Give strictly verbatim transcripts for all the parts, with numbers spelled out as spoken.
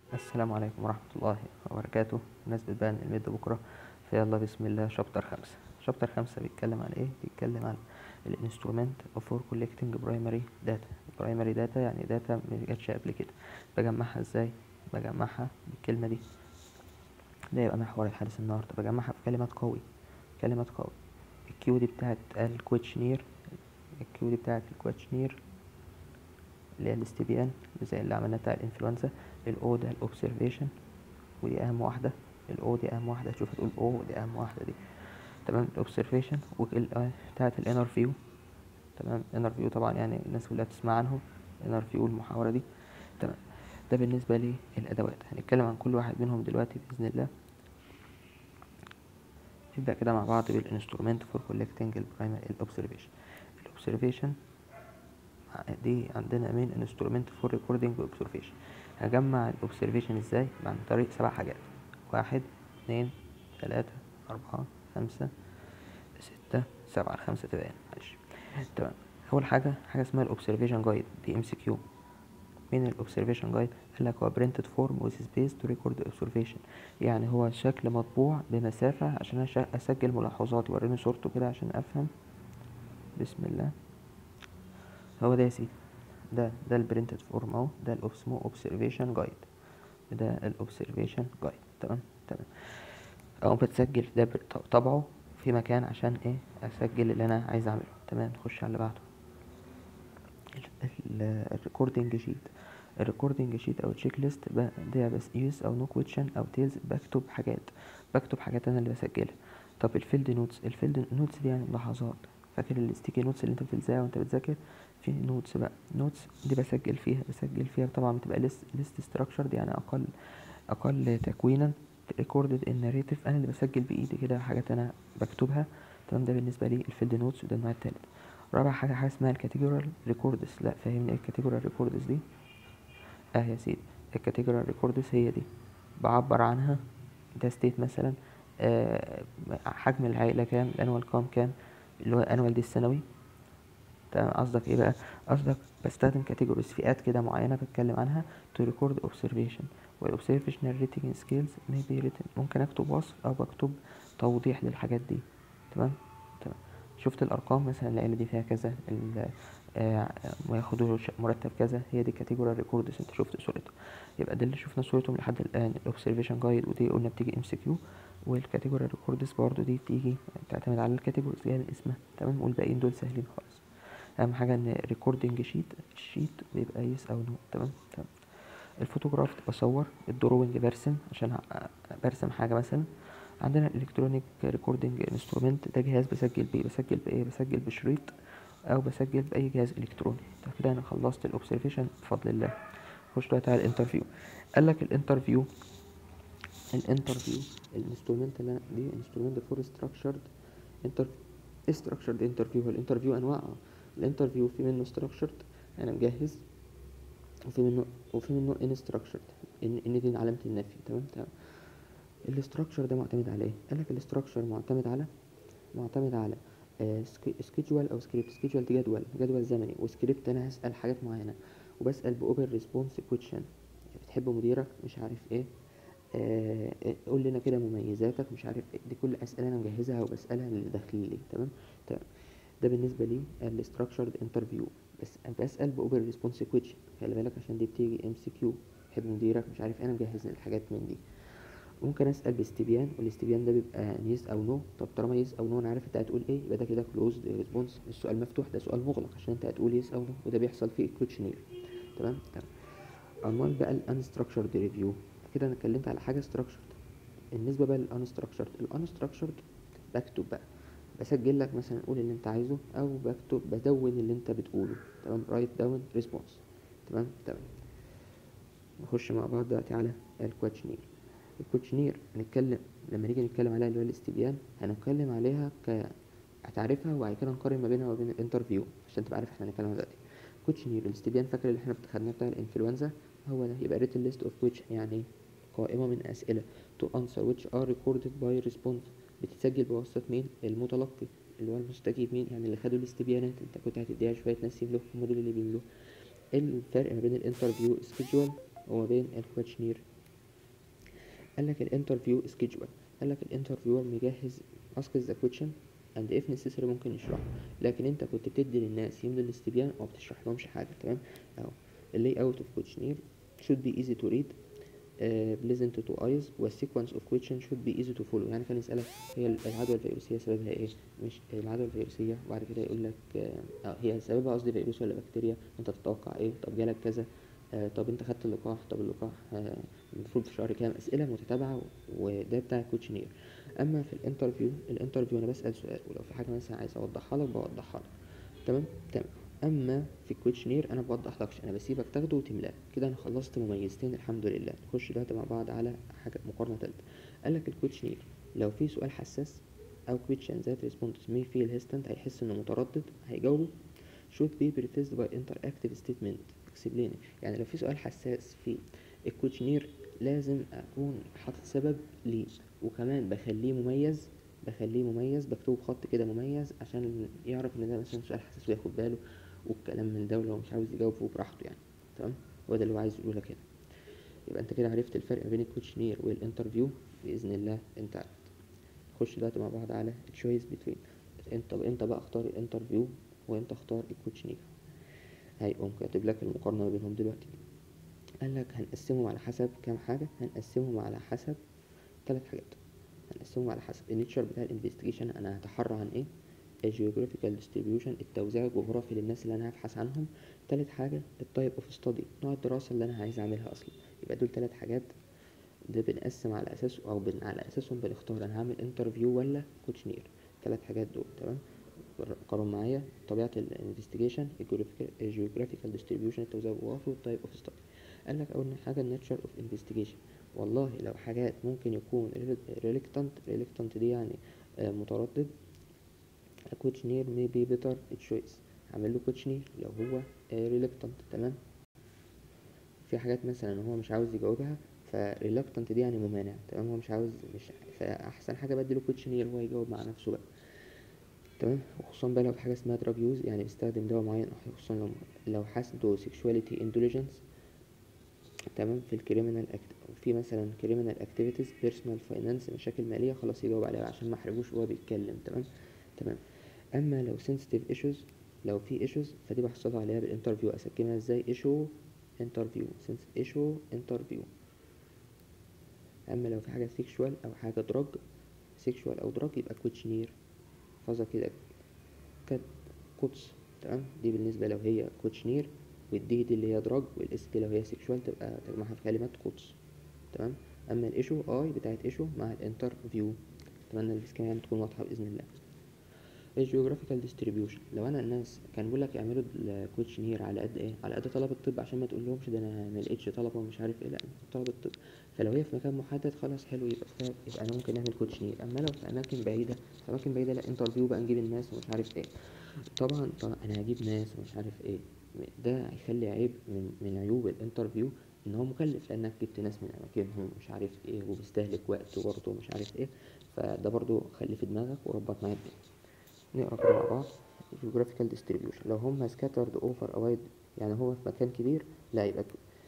السلام عليكم ورحمة الله وبركاته. بمناسبة بقى إن الميد بكرة، فيلا بسم الله. شابتر خمسة. شابتر خمسة بيتكلم عن ايه؟ بيتكلم عن الانسترومنت فور collecting primary data. primary data يعني داتا مجتش قبل كده، بجمعها ازاي؟ بجمعها بالكلمة دي، ده يبقى محور الحديث النهاردة. بجمعها بكلمات قوي. كلمات قوي. الكيو دي بتاعت الكويتشنير، الكيو دي بتاعت الكويتشنير اللي هي الاستبيان زي اللي عملناه بتاع الانفلونزا. الاو ده الاوبسرفيشن، ودي اهم واحده. الاو دي اهم واحده، تشوف تقول او دي اهم واحده دي. تمام. الاوبسرفيشن بتاعه الانر فيو. تمام. انر فيو طبعا يعني الناس كلها بتسمع عنه، انر فيو المحاوره دي. تمام. ده بالنسبه للادوات. هنتكلم عن كل واحد منهم دلوقتي باذن الله. نبدا كده مع بعض بالانسترومنت فور كولكتنج البرايمري الاوبسرفيشن. الاوبسرفيشن دي عندنا مين انسترومنت فور ريكوردنج اوبسرفيشن. هجمع الاوبسرفيشن ازاي؟ عن طريق سبع حاجات: واحد، اتنين، تلاتة، اربعة، خمسة، ستة، سبعة. الخمسة تبقى معلش. تمام. اول حاجة حاجة اسمها الاوبسرفيشن جايد، دي ام سي كيو. مين الاوبسرفيشن جايد؟ قال لك هو برينتد فورم وذ سبيس تو ريكورد اوبسرفيشن، يعني هو شكل مطبوع بمسافة عشان اسجل ملاحظاتي. وريني صورته كده عشان افهم. بسم الله. هو ده يا سيدي، ده ده البرينتد فورم اهو. ده اسمه اوبسرفيشن جايد، ده الاوبسرفيشن جايد. تمام. تمام. اقوم بتسجل ده طبعه في مكان عشان ايه؟ اسجل اللي انا عايز اعمله. تمام. نخش على اللي بعده. الريكوردنج شيت. الريكوردنج شيت او تشيك ليست ده بس يوز او نو كويشن او تيلز. بكتب حاجات، بكتب حاجات انا اللي بسجلها. طب الفيلد نوتس، الفيلد نوتس دي يعني ملاحظات. فاكر الستيكي نوتس اللي انت بتلزقها وانت بتذاكر؟ في نوتس بقى، نوتس دي بسجل فيها بسجل فيها طبعا بتبقى ليست ليست ستراكشرد، يعني اقل اقل تكوينا. ريكوردد ان ناريتيف، انا اللي بسجل بايدي كده حاجات انا بكتبها. تمام. ده بالنسبه لي الفيلد نوتس، وده النوع التالت. رابع حاجه حاجه اسمها الكاتيجورال ريكوردز. لا فاهمني ايه الكاتيجورال ريكوردز دي؟ اه يا سيدي، الكاتيجورال ريكوردز هي دي بعبر عنها. ده ستيت مثلا، آه حجم العائله كام، الانوال كام كام، اللي هو انوال دي السنوي. تمام. قصدك ايه بقى؟ قصدك بستخدم كاتيجوريز، فئات كده معينه بتكلم عنها to record observation. والobservational rating scales may be written، ممكن اكتب وصف او بكتب توضيح للحاجات دي. تمام. تمام. شفت الارقام مثلا، العيله دي فيها كذا، وياخدوا مرتب كذا، هي دي كاتيجوري ريكوردز. انت شفت صورتها، يبقى ده اللي شفنا صورتهم لحد الان. الاوبسرفيشن جايد ودي قلنا بتيجي ام سي كيو، والكاتيجوري ريكوردز برضو دي بتيجي تعتمد على الكاتيجوريز جايه من اسمها. تمام. والباقيين دول سهلين خالص. اهم حاجه ان ريكوردنج شيت، الشيت بيبقى يس او نو. تمام. تمام. الفوتوغراف بصور، الدروينج برسم عشان برسم حاجه مثلا. عندنا الالكترونيك ريكوردنج انسترومنت، ده جهاز بسجل بيه. بسجل بايه؟ بسجل بشريط او بسجل باي جهاز الكتروني. طب كده انا خلصت الاوبسرفيشن بفضل الله. خش دلوقتي على الانترفيو. قال لك الانترفيو، الانترفيو الانسترومنت اللي دي انسترومنت فور ستراكشرد انترفيو. structured انترفيو. الانترفيو انواع. الانترفيو في منه structured انا مجهز، وفي منه وفي منه unstructured، ان ان دي علامه النفي. تمام. تمام. الاستراكشر ده معتمد على ايه؟ قال لك الاستراكشر معتمد على معتمد على سكيدجوال او سكريبت. سكيدجوال دي جدول، جدول زمني. وسكريبت انا هسال حاجات معينه، وبسال باوبن ريسبونس كويشن. بتحب مديرك؟ مش عارف ايه. آه قول لنا كده مميزاتك، مش عارف ايه. دي كل اسئله انا مجهزها وبسالها للي داخلين لي. تمام. تمام. ده بالنسبه لي الاستراكشرد انترفيو. بس بسال باوبن ريسبونس كويشن، خلي بالك عشان دي بتيجي ام سي كيو. بتحب مديرك؟ مش عارف. انا مجهز الحاجات من دي. ممكن اسال باستبيان، والاستبيان ده بيبقى يس او نو. طب طالما يس او نو انا عارف انت هتقول ايه، يبقى ده كده كلوزد ريسبونس. السؤال مفتوح، ده سؤال مغلق عشان انت هتقول يس او نو، وده بيحصل في الكوتشنير. تمام. تمام. امال بقى الانستراكشرد ريفيو، كده انا اتكلمت على حاجه ستراكشرد. بالنسبه بقى للانستراكشرد، الانستراكشرد بكتب بقى، بسجل لك مثلا قول اللي انت عايزه، او بكتب بدون اللي انت بتقوله. تمام. رايت داون ريسبونس. تمام. تمام. نخش مع بعض دلوقتي على الكوتشنير. الكوتشنير هنتكلم لما نيجي نتكلم عليها، اللي هو الاستبيان، هنتكلم عليها ك هتعرفها، وبعد كده نقارن ما بينها وبين الانترفيو عشان تبقى عارف احنا هنتكلم عنها دلوقتي. كوتشنير الاستبيان، فاكر اللي احنا خدناه بتاع الانفلونزا؟ هو ده. يبقى written list of which يعني قائمة من أسئلة to answer which are recorded by response، بتتسجل بواسطة مين؟ المتلقي اللي هو المستجيب. مين؟ يعني اللي خدوا الاستبيانات. انت كنت هتديها شوية ناس يملوا هم دول اللي بيملوا. الفرق ما بين الانترفيو سكيدجول وما بين الكوتشنير قال لك الانترفيو سكيدجول، قال لك الانترفيور مجهز asks the question and if necessary ممكن يشرحه، لكن انت كنت بتدي للناس يملوا الاستبيان وما بتشرح لهمش حاجه. تمام اهو اللي اوت اوف questionnaire should be easy to read uh, pleasant to eyes والsequence of question should be easy to follow. يعني كان يسألك هي العدوى الفيروسية سببها ايه، مش العدوى الفيروسية، وبعد كده يقول لك آه هي سببها قصدي فيروس ولا بكتيريا، انت تتوقع ايه، طب جالك كذا، آه طب انت خدت اللقاح، طب اللقاح آه المفروض في شهر كام، اسئلة متتابعة، وده بتاع الكوتشنير. اما في الانترفيو، الانترفيو انا بسأل سؤال ولو في حاجة مثلا عايز اوضحها لك بوضحها لك. تمام تمام. اما في الكوتشنير انا بوضح لكش، انا بسيبك تاخده وتملاه كده. انا خلصت مميزتين الحمد لله. نخش دلوقتي مع بعض على حاجه مقارنه ثالثه. قال لك الكوتشنير لو في سؤال حساس او question that response may feel hesitant، هيحس انه متردد هيجاوبه should be prefaced by interactive statement explaining. يعني لو في سؤال حساس في الكوتشنير لازم اكون حاطط سبب ليه، وكمان بخليه مميز، بخليه مميز بكتبه بخط كده مميز عشان يعرف ان ده مثلا سؤال حساس وياخد باله، والكلام من ده، ولو مش عاوز يجاوبه براحته يعني. تمام، هو ده اللي هو عايز يقوله لك هنا. يبقى انت كده عرفت الفرق بين الكوتشنير والانترفيو باذن الله، انت عرفت. نخش دلوقتي مع بعض على التشويس بتوين. انت انت بقى اختار الانترفيو وانت اختار الكوتشنير. هيقوم كاتب لك المقارنه ما بينهم دلوقتي. قال لك هنقسمهم على حسب كام حاجه، هنقسمهم على حسب ثلاث حاجات. هنقسمهم على حسب النيتشر بتاع الانفستيجيشن، انا هتحرى عن ايه، الجيوغرافيكال ديستريبيوشن، التوزيع الجغرافي للناس اللي انا هبحث عنهم. تالت حاجه التايب اوف ستادي، نوع الدراسه اللي انا عايز اعملها اصلا. يبقى دول تلات حاجات، ده بنقسم على اساس او بن على اساسهم بنختار انا هعمل انترفيو ولا كوتشنير. تلات حاجات دول. تمام، قارن معايا طبيعه الانفستيجيشن، الجيوغرافيكال ديستريبيوشن التوزيع الجغرافي، والتايب اوف ستادي. قال لك اول حاجه الناتشر اوف انفستيجيشن. والله لو حاجات ممكن يكون ريلكتنت، ريلكتنت دي يعني آه متردد، كوتشنير may be better choice، هعمل له كوتشنير لو هو ريلكتنت. تمام، في حاجات مثلا هو مش عاوز يجاوبها، فريلكتنت دي يعني ممانع. تمام، هو مش عاوز، مش فاحسن حاجه بديله كوتشنير هو يجاوب مع نفسه بقى. تمام، وخصوصا بقى لو في حاجه اسمها دراج يوز، يعني بيستخدم دواء معين، خصوصا لو لو عنده سيكشواليتي اندوليجنس. تمام، في الكريمنال اكت في مثلا كريمنال اكتيفيتيز، بيرسونال فاينانس، مشاكل ماليه، خلاص يجاوب عليها عشان ما احرجوش وهو بيتكلم. تمام تمام. اما لو sensitive issues، لو في issues فدي بحصل عليها بالانترفيو. اسكنها ازاي؟ issue interview sensitive issue interview. اما لو في حاجه sexual او حاجه drug، sexual او drug، يبقى questionnaire. فاظة كده كد قدس. تمام، دي بالنسبه لو هي questionnaire، والدي دي اللي هي drug، والاس دي لو هي sexual تبقى تجمعها في كلمه قدس. تمام، اما الايشو اي بتاعت ايشو مع الانترفيو. اتمنى السكيما يعني تكون واضحه باذن الله. الجيوغرافيكال ديستريبيوشن، لو انا الناس كان بيقول لك اعملوا الكوتشنير على قد ايه، على قد طلبه الطب، عشان ما تقول لهمش ده انا ما لقيتش طلبه ومش عارف ايه، لا طلبه الطب. فلو هي في مكان محدد خلاص حلو، يبقى فيها، يبقى انا ممكن نعمل كوتشنير. اما لو في اماكن بعيده، في اماكن بعيده لا انترفيو بقى، نجيب الناس ومش عارف ايه. طبعا طبعا انا هجيب ناس ومش عارف ايه، ده هيخلي عيب من من عيوب الانترفيو ان هو مكلف، لانك جبت ناس من اماكنهم مش عارف ايه، وبيستهلك وقت برضه مش عارف ايه. فده برضه خليه في دماغك وربط معايا الدنيا. نقرا كده مع بعض. geographical distribution لو هم scattered over a wide، يعني هو في مكان كبير، لا يبقى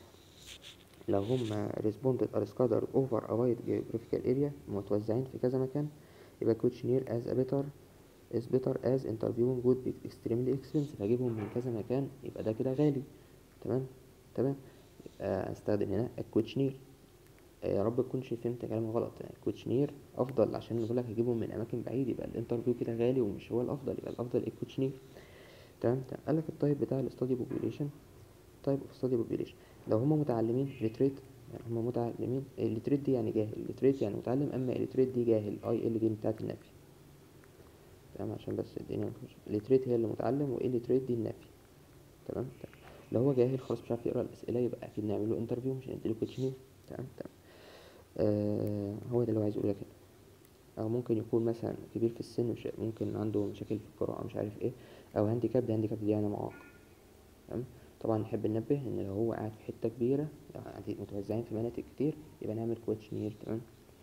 لو هم responded are scattered over a wide geographical area، متوزعين في كذا مكان، يبقى questionnaire as a better is better as interviewing would be extremely expensive. هجيبهم من كذا مكان يبقى ده كده غالي. تمام تمام. يبقى استخدم هنا الكوتشنير. يا رب تكونش فهمت كلامي غلط، يعني الكوتشنير افضل عشان بقول لك هجيبهم من اماكن بعيد، يبقى الانترفيو كده غالي ومش هو الافضل، يبقى الافضل الكوتشنير. تمام تمام. قال لك التايب بتاع الاستادي بوبيوليشن، تايب اوف ستادي بوبيوليشن، لو هم متعلمين ليتريت، يعني هم متعلمين، الليتريت دي يعني جاهل، الليتريت يعني متعلم، اما الليتريت دي جاهل، اي ال دي بتاعت النفي. تمام، عشان بس الدنيا مفيش، الليتريت هي اللي متعلم، والليتريت دي النفي. تمام تمام. لو هو جاهل خلاص مش عارف يقرا الاسئله، يبقى اكيد نعمل له انترفيو مش هنديله كوتشنير. تمام تمام. آه هو ده اللي هو عايز يقوله لك هنا. او ممكن يكون مثلا كبير في السن، مش ممكن عنده مشاكل في القراءه مش عارف ايه، او هانديكاب، ده هانديكاب دي يعني معاق. تمام. طبعا نحب ننبه ان لو هو قاعد في حته كبيره، يعني متوزعين في مناطق كتير، يبقى نعمل كوتشنير. تمام،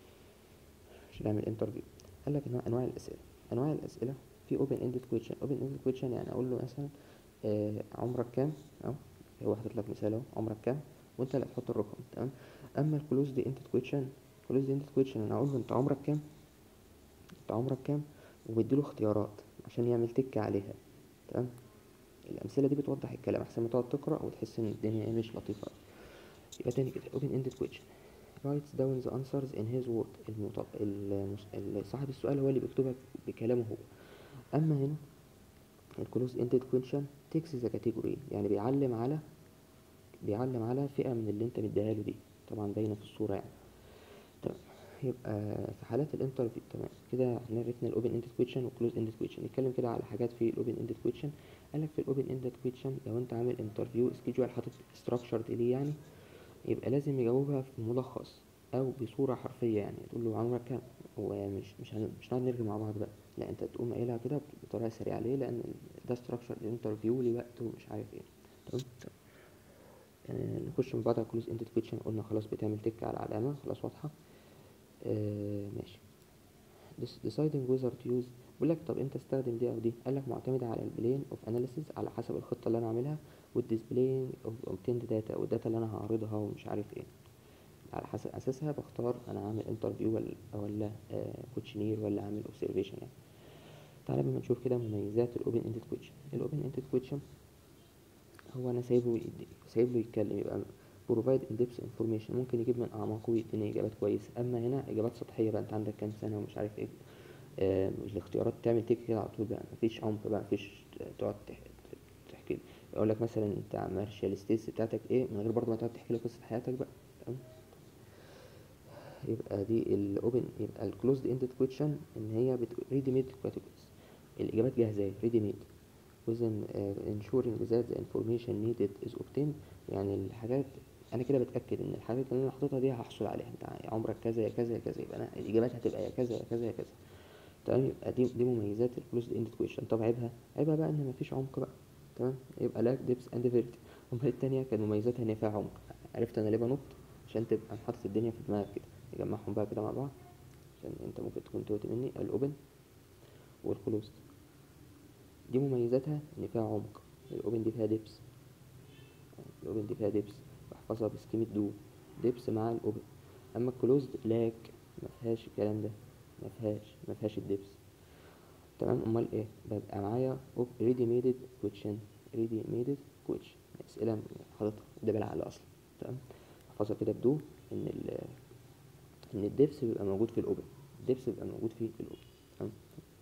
عشان نعمل انترفيو. قال لك انواع انواع الاسئله، انواع الاسئله في اوبن اندد كويشن. اوبن اندد كويشن يعني اقول له مثلا آه عمرك كام، اهو هو حاطط لك مثال اهو، عمرك كام، وانت اللي هتحط الرقم. تمام. اما الكلوزد اندد كويشن closed ended question انا اقول له انت عمرك كام، انت عمرك كام، وبديله اختيارات عشان يعمل تك عليها. تمام. الامثله دي بتوضح الكلام احسن ما تقعد تقرا وتحس ان الدنيا ايه مش لطيفه. يبقى تاني كده open ended question writes down the answers in his word. المط... المس... ال- صاحب السؤال هو اللي بيكتبها بكلامه هو. اما هنا الكلوز ended question takes the category، يعني بيعلم على بيعلم على فئه من اللي انت مديها له دي، طبعا باينه في الصوره يعني. تمام. يبقى في حالات الانترفيو تمام كده احنا عرفنا الاوبن اندد كويشن والكلوز اندد كويشن. نتكلم كده على حاجات في الاوبن اندد كويشن. قال لك في الاوبن اندد كويشن لو انت عامل انترفيو سكيدجول حاطط ستراكشرد ليه يعني، يبقى لازم يجاوبها في ملخص او بصوره حرفيه. يعني تقول له عمرك كام، ومش مش هن- مش هنقعد نرغي مع بعض بقى، لا انت تقوم قايلها كده بطريقه سريعه ليه، لان ده ستراكشر الانترفيو ليه وقت ومش عارف ايه. تمام. آه، نخش من بعد على كلوز اندد كويشن. قلنا خلاص بتعمل تك على العلامه، خلاص واضحه. آه ماشي. deciding whether to use. بقول لك طب انت استخدم دي او دي، قال لك معتمده على البلين اوف اناليسيز، على حسب الخطه اللي انا عاملها، والديسبلاي اوف obtained داتا، والداتا اللي انا هعرضها ومش عارف ايه. على حسب اساسها بختار انا عامل انترفيو ولا ولا كوتشنير ولا عامل اوبزرفيشن يعني. تعالى بما نشوف كده مميزات الاوبن اندد كويشن. الاوبن اندد كويشن هو انا سايبه يدي- سايبه يتكلم، يبقى provide in depth information، ممكن يجيب من اعماقه ويديني اجابات كويسه. اما هنا اجابات سطحيه بقى، انت عندك كام سنه ومش عارف ايه، آه الاختيارات تعمل تك كده على طول بقى، مفيش عمق بقى، مفيش تقعد تح- تحكي لي. يقول لك مثلا انت مارشال ستيز بتاعتك ايه، من غير برضه ما تقعد تحكي لي قصه حياتك بقى. تمام. يبقى دي الاوبن. يبقى الكلوزد اندد كويشن ان هي ريدي ميد كاتيجوريز، الاجابات جاهزه ريدي ميد within uh, ensuring that the information needed is obtained. يعني الحاجات انا كده بتاكد ان الحاجات اللي انا حاططها دي هحصل عليها. انت عمرك كذا يا كذا يا كذا، يبقى انا الاجابات هتبقى يا كذا يا كذا يا كذا. تمام. يبقى دي دي مميزات الكلوزد اندد كويشن. طب عيبها، عيبها بقى ان مفيش عمق بقى. تمام. يبقى لاك ديبس اند فيرتي. امال التانية كان مميزاتها ان فيها عمق. عرفت انا ليه بنط؟ عشان تبقى حاطط الدنيا في دماغك كده. نجمعهم بقى كده مع بعض عشان انت ممكن تكون توت مني. الاوبن والكلوزد دي مميزاتها ان فيها عمق. الاوبن دي فيها ديبس، الاوبن دي فيها ديبس بحفظها بسكيمة دو، ديبس مع الاوبن. اما الكلوزد لاك ما فيهاش الكلام ده، ما فيهاش ما فيهاش الديبس. تمام. امال ايه؟ ببقى معايا ريدي ميدد كويشن، ريدي ميدد كويشن، اسئله حاططها ده بالعقل اصلا. تمام. احفظها كده بدو ان ال ان الديبس بيبقى موجود في الاوبن، الديبس بيبقى موجود في الاوبن. تمام.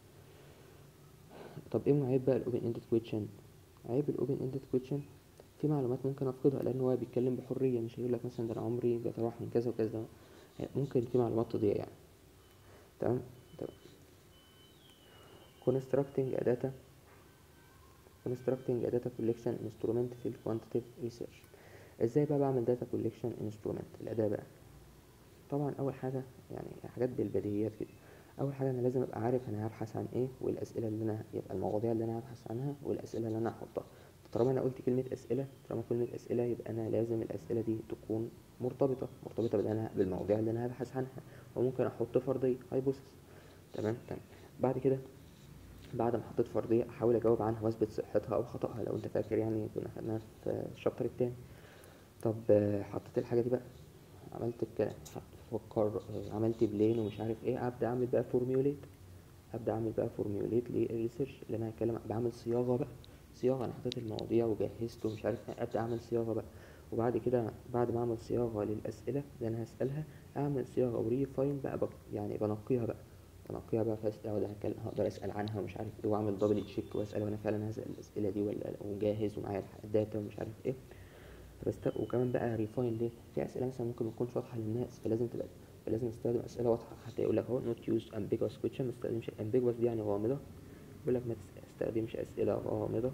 طب ايه عيب بقى الاوبن اندد كويشن؟ عيب الاوبن اندد كويشن في معلومات ممكن افقدها، لان هو بيتكلم بحريه، مش هيقول لك مثلا ده انا عمري بيتراوح من كذا وكذا، ممكن في معلومات تضيع يعني. تمام. تمام. constructing a data constructing a data collection instrument في quantitative research. ازاي بقى بعمل data collection instrument الاداة بقى؟ طبعا اول حاجه يعني حاجات بالبديهيات كده. اول حاجه انا لازم ابقى عارف انا هبحث عن ايه، والاسئله اللي انا يبقى المواضيع اللي انا هبحث عنها والاسئله اللي انا هحطها. طالما انا قلت كلمه اسئله، طالما كلمه اسئله يبقى انا لازم الاسئله دي تكون مرتبطه مرتبطه بالأنا بالمواضيع اللي انا هبحث عنها. وممكن احط فرضيه هايبوثيسيس. تمام. تمام. بعد كده بعد ما حطيت فرضيه احاول اجاوب عنها واثبت صحتها او خطأها، لو انت فاكر يعني كنا خدناها في الشابتر التاني. طب آه، حطيت الحاجه دي بقى، عملت الكلام، فكر، عملت بلين ومش عارف ايه، ابدا اعمل بقى فورميوليت ابدا اعمل بقى فورميوليت للريسيرش اللي انا هتكلم. بعمل صياغه بقى، صياغه انا حطيت المواضيع وجهزت ومش عارف ايه، ابدا اعمل صياغه بقى. وبعد كده بعد ما اعمل صياغه للاسئله اللي انا هسالها، اعمل صياغه وريفاين بقى, بقى يعني بنقيها بقى بنقيها بقى في اسئله ولا هتكلم هقدر اسال عنها ومش عارف ايه، واعمل دبل تشيك واسال وانا فعلا هسال الاسئله دي ولا وجاهز ومعايا الداتا ومش عارف ايه. فبست... وكمان بقى ريفاين ليه في اسئله مثلا ممكن ما تكونش واضحه للناس، فلازم تبقى فلازم استخدم اسئله واضحه. حتى يقول لك اهو not use ambiguous question، ما تستخدمش ambiguous دي يعني غامضه. بيقول لك ما تستخدمش اسئله غامضه،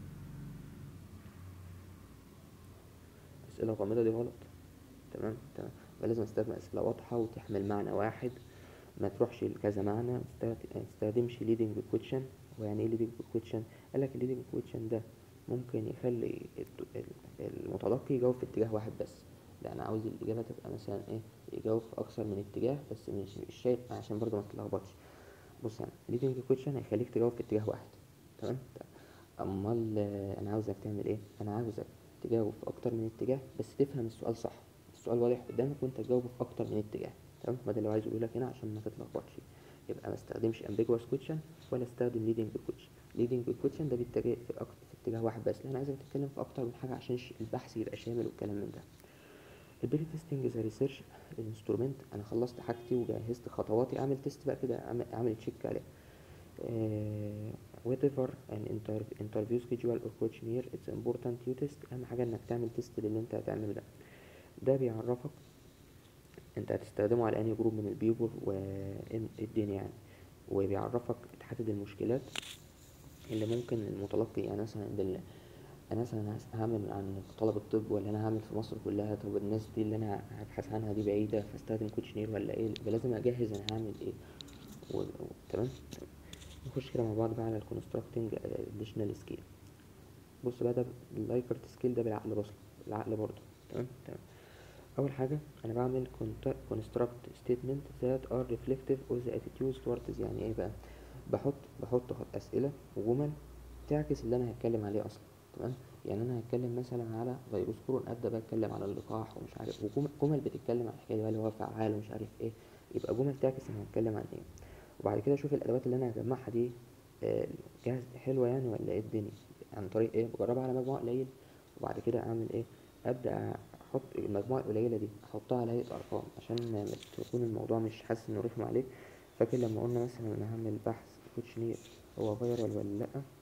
اسئله غامضه دي غلط. تمام. تمام. فلازم استخدم اسئله واضحه وتحمل معنى واحد، ما تروحش لكذا معنى. ما تستخدمش leading question. ويعني ايه leading question؟ قال لك leading question ده ممكن يخلي المتلقي يجاوب في اتجاه واحد بس. لا انا عاوز الاجابه تبقى مثلا ايه، يجاوب في اكثر من اتجاه، بس مش مش شايف عشان برضه ما تتلخبطش. بص يعني leading question هيخليك تجاوب في اتجاه واحد. تمام. امال انا عاوزك تعمل ايه؟ انا عاوزك تجاوب في اكتر من اتجاه بس تفهم السؤال صح. السؤال واضح قدامك وانت تجاوبه في اكتر من اتجاه، تمام؟ ما ده اللي عايز اقوله لك هنا عشان ما تتلخبطش. يبقى ما استخدمش ambiguous question ولا استخدم leading question. leading question ده بيتجه في أكتر في اتجاه واحد بس، لان انا عايزك تتكلم في اكتر من حاجه عشان البحث يبقى شامل والكلام من ده. البري تيستنج ذا ريسيرش الانسترومنت، انا خلصت حاجتي وجهزت خطواتي، اعمل تيست بقى كده، اعمل, أعمل تشيك عليه. uh, whatever an inter- interview schedule or questionnaire it's important you test. اهم حاجه انك تعمل تيست للي انت هتعمله ده. ده بيعرفك انت هتستخدمه على انهي جروب من البيبول والدنيا يعني، وبيعرفك تحدد المشكلات اللي ممكن المتلقي، يعني مثلا عند انا مثلا هعمل عن طلب الطب ولا انا هعمل في مصر كلها، طب الناس دي اللي انا هبحث عنها دي بعيدة فاستخدم كوتشنير ولا ايه، لازم اجهز انا هعمل ايه و... و... تمام. نخش كده مع بعض بقى على الكونستراكتنج اديشنال سكيل. بص بقى، ده اللايكرت سكيل ده بالعقل، بص بالعقل برضه، تمام تمام. اول حاجه انا بعمل construct statement that are reflective of the attitudes towards، يعني ايه بقى، بحط بحط اسئله وجمل تعكس اللي انا هتكلم عليه اصلا، تمام؟ يعني انا هتكلم مثلا على فيروس كورونا، ابدا بقى اتكلم على اللقاح ومش عارف، وجمل جمل بتتكلم عن الحكايه دي اللي هو فعال ومش عارف ايه، يبقى جمل تعكس انا هتكلم عن ايه. وبعد كده اشوف الادوات اللي انا هجمعها دي آه، جاهز حلوه يعني ولا ايه الدنيا، عن طريق ايه، بجربها على مجموعه قليل، وبعد كده اعمل ايه، ابدا احط المجموعه القليله دي احطها على هيئه ارقام عشان ما تكون الموضوع مش حاسس انه رخم عليك. فاكر لما قلنا مثلا انا هعمل بحث كوتشنير هو فايرال ولا لا؟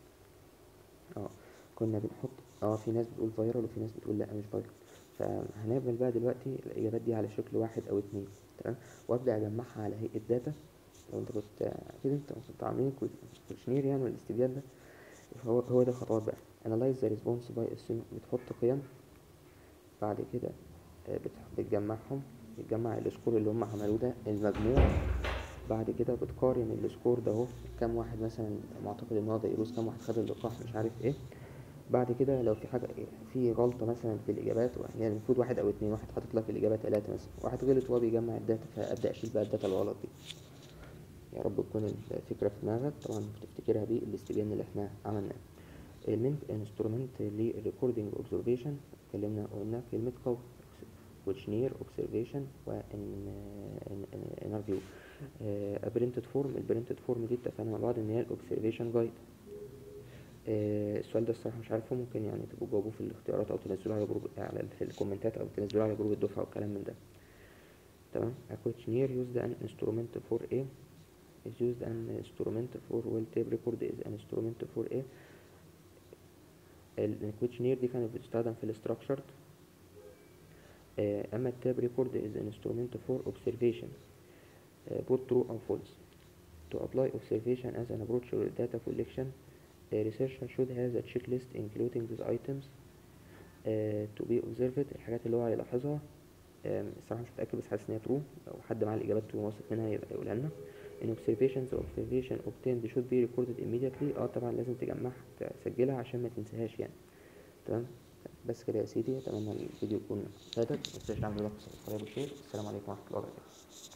اه كنا بنحط اه في ناس بتقول فايرال وفي ناس بتقول لا مش فايرال، فهنعمل بقى دلوقتي الاجابات دي على شكل واحد او اتنين، تمام؟ وابدا اجمعها على هيئه داتا. لو انت كنت اكيد انت كنت عاملين كوتشنير يعني والاستبيان ده، هو هو ده الخطوات بقى. analyze the response by assume، بتحط قيم، بعد كده آه، بت- بتجمعهم، بتجمع السكور اللي هم عملوه ده المجموع، بعد كده بتقارن السكور ده اهو كام واحد مثلا معتقد ان هو فيروس، كام واحد خد اللقاح مش عارف ايه. بعد كده لو في حاجه في غلطه مثلا في الاجابات، يعني المفروض واحد او اتنين، واحد حاطط لك الاجابه تلاته مثلا، واحد غلط وهو بيجمع الداتا، فابدا اشيل بقى الداتا الغلط دي. يا رب تكون الفكره في دماغك، طبعا بتفتكرها بالاستبيان اللي احنا عملناه. المين انسترومنت للريكوردينج اوبزرفيشن، اتكلمنا قلنا كلمه قول، كوتشنير اوبزرفيشن وانترفيو. برنتد فورم، البرنتد فورم دي اتفقنا مع بعض ان هي الاوبزرفيشن جايد. السؤال ده الصراحه مش عارفه، ممكن يعني تبقوا جاوبوه في الاختيارات او تنزلوه على جروب على في الكومنتات او تنزلوه على جروب الدفعه والكلام من ده، تمام. a questionnaire used an instrument for a is used an instrument for well tape record is an instrument for a. الكويشنير دي كانت بتستخدم في الاستراكشرد، اما التاب ريكورد is an instrument for observation both true or false. To apply observation as an approach to data collection, a researcher should have a checklist including these items uh, to be observed. الحاجات اللي هو هيلاحظها، الصراحة مش متأكد بس حاسس إن هي true، لو حد معاه الإجابات true واثق منها يبقى يقولها لنا. In observations the observation obtained should be recorded immediately. اه طبعا لازم تجمعها تسجلها عشان ما تنساهاش يعني، تمام. بس كده يا سيدي، اتمنى الفيديو يكون فادك، متنساش تعمل لايك وسبسكرايب وشير. السلام عليكم ورحمة الله وبركاته.